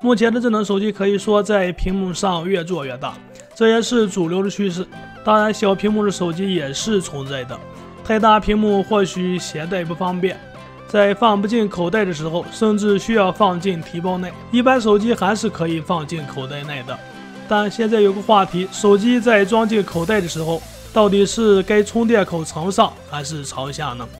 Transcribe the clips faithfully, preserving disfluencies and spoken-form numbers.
目前的智能手机可以说在屏幕上越做越大，这也是主流的趋势。当然，小屏幕的手机也是存在的，太大屏幕或许携带不方便，在放不进口袋的时候，甚至需要放进提包内。一般手机还是可以放进口袋内的，但现在有个话题，手机在装进口袋的时候，到底是该充电口朝上还是朝下呢？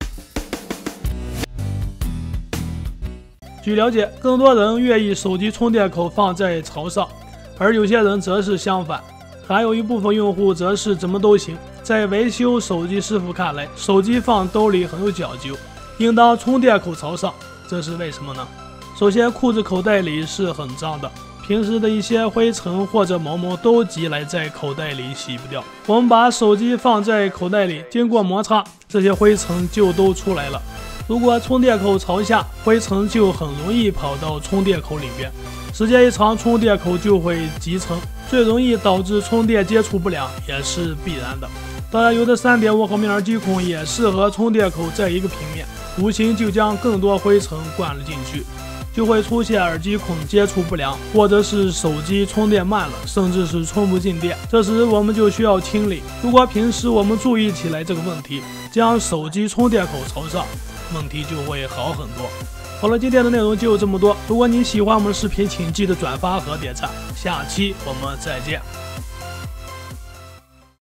据了解，更多人愿意手机充电口放在朝上，而有些人则是相反，还有一部分用户则是怎么都行。在维修手机师傅看来，手机放兜里很有讲究，应当充电口朝上，这是为什么呢？首先，裤子口袋里是很脏的，平时的一些灰尘或者毛毛都积累在口袋里洗不掉。我们把手机放在口袋里，经过摩擦，这些灰尘就都出来了。如果充电口朝下，灰尘就很容易跑到充电口里边，时间一长，充电口就会积尘，最容易导致充电接触不良，也是必然的。当然，有的 三点五毫米耳机孔也是和充电口在一个平面，无形就将更多灰尘灌了进去，就会出现耳机孔接触不良，或者是手机充电慢了，甚至是充不进电。这时我们就需要清理。如果平时我们注意起来这个问题，将手机充电口朝上，问题就会好很多。好了，今天的内容就这么多。如果你喜欢我们的视频，请记得转发和点赞。下期我们再见。